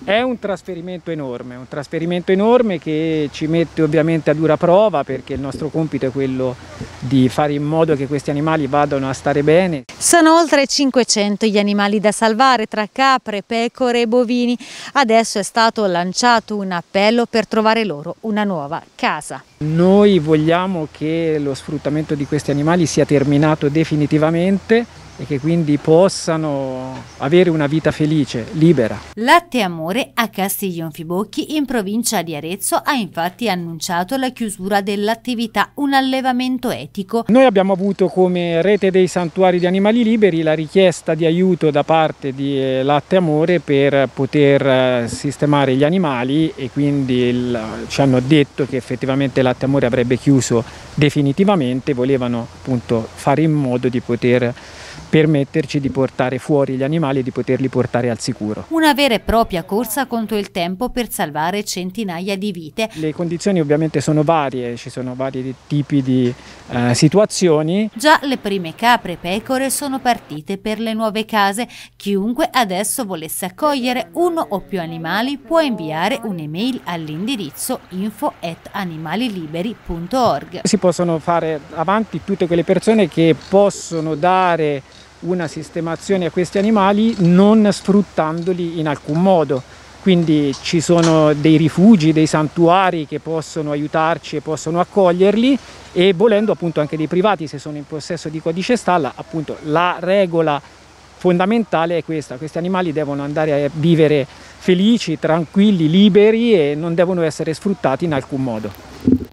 È un trasferimento enorme che ci mette ovviamente a dura prova, perché il nostro compito è quello di fare in modo che questi animali vadano a stare bene. Sono oltre 500 gli animali da salvare tra capre, pecore e bovini. Adesso è stato lanciato un appello per trovare loro una nuova casa. Noi vogliamo che lo sfruttamento di questi animali sia terminato definitivamente e che quindi possano avere una vita felice, libera. Latte Amore a Castiglionfibocchi, in provincia di Arezzo, ha infatti annunciato la chiusura dell'attività, un allevamento etico. Noi abbiamo avuto come rete dei santuari di animali liberi la richiesta di aiuto da parte di Latte Amore per poter sistemare gli animali, e quindi ci hanno detto che effettivamente Latte Amore avrebbe chiuso definitivamente. Volevano appunto fare in modo di poter permetterci di portare fuori gli animali e di poterli portare al sicuro. Una vera e propria corsa contro il tempo per salvare centinaia di vite. Le condizioni ovviamente sono varie, ci sono vari tipi di situazioni. Già le prime capre e pecore sono partite per le nuove case. Chiunque adesso volesse accogliere uno o più animali può inviare un'email all'indirizzo info@animaliliberi.org. Si possono fare avanti tutte quelle persone che possono dare una sistemazione a questi animali non sfruttandoli in alcun modo. Quindi ci sono dei rifugi, dei santuari che possono aiutarci e possono accoglierli, e volendo appunto anche dei privati se sono in possesso di codice stalla. Appunto la regola fondamentale è questa: questi animali devono andare a vivere felici, tranquilli, liberi e non devono essere sfruttati in alcun modo.